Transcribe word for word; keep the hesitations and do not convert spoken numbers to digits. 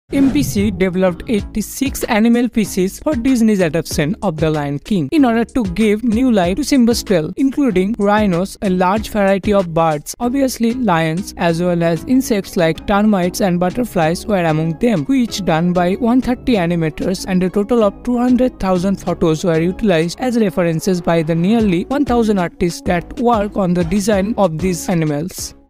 M P C developed eighty-six animal pieces for Disney's adaptation of The Lion King in order to give new life to Simba's tale, including rhinos, a large variety of birds, obviously lions, as well as insects like termites and butterflies were among them, which done by one hundred thirty animators, and a total of two hundred thousand photos were utilized as references by the nearly one thousand artists that work on the design of these animals.